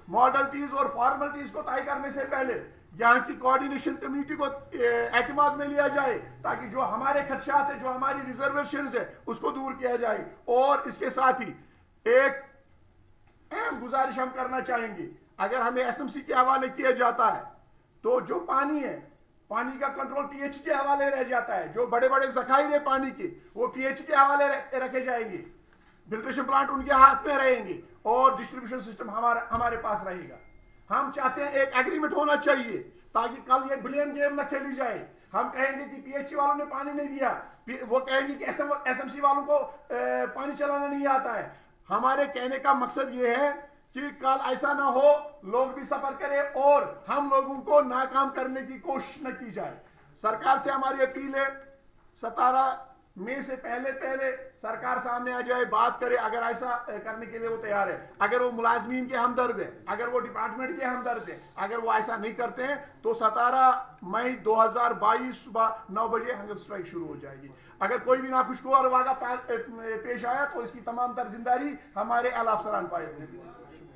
Modalities और formalities को तय करने से पहले यहाँ की कोऑर्डिनेशन कमेटी को एतमाद में लिया जाए, ताकि जो हमारे खदशात है, जो हमारी रिजर्वेशन है, उसको दूर किया जाए। और इसके साथ ही एक अहम गुजारिश हम करना चाहेंगे, अगर हमें एसएमसी के हवाले किया जाता है तो जो पानी है, पानी का कंट्रोल पीएच के हवाले रह जाता है। जो बड़े बड़े जखायर है पानी के, वो पीएच के हवाले रखे जाएंगे, फिल्ट्रेशन प्लांट उनके हाथ में रहेंगे और डिस्ट्रीब्यूशन सिस्टम हमारे पास रहेगा। हम चाहते हैं एक एग्रीमेंट होना चाहिए, ताकि कल ये ब्लेम गेम न खेली जाए। हम कहेंगे कि पीएचई वालों ने पानी नहीं दिया, वो कहेंगे कि एसएमसी वालों को पानी चलाना नहीं आता है। हमारे कहने का मकसद ये है कि कल ऐसा ना हो, लोग भी सफर करें और हम लोगों को नाकाम करने की कोशिश न की जाए। सरकार से हमारी अपील है, 17 मई से पहले सरकार सामने आ जाए, बात करे। अगर ऐसा करने के लिए वो तैयार है, अगर वो मुलाजमीन के हमदर्द है, अगर वो डिपार्टमेंट के हमदर्द है, अगर वो ऐसा नहीं करते हैं तो 17 मई 2022 सुबह 9 बजे हंगर स्ट्राइक शुरू हो जाएगी। अगर कोई भी नाखुशगवार वाक़ा पेश आया तो इसकी तमाम तर जिम्मेदारी हमारे आला अफसरान पाए होंगे।